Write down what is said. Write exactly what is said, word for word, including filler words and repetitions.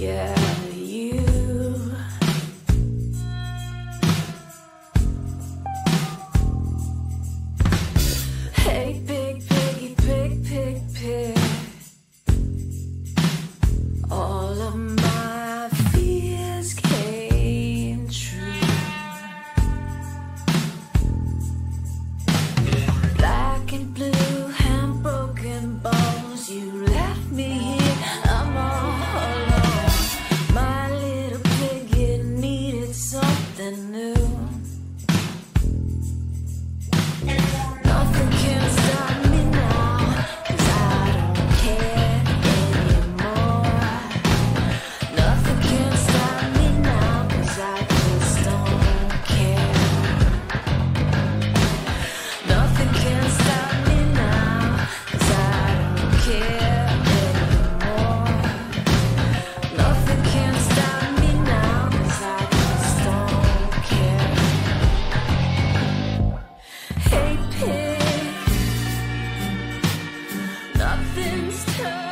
Yeah, you. Hey, big piggy, pig, pig, pig. All of my fears came true. Black and blue, hand broken bones. You left me here, I'm all alone. My little pig, it needed something new. Nothing can stop me now, 'cause I don't care anymore. Nothing can stop me now, 'cause I just don't care. Nothing can stop me now, 'cause I don't care anymore. Nothing can stop me now, 'cause I just don't care. Hey pig, nothing's turned.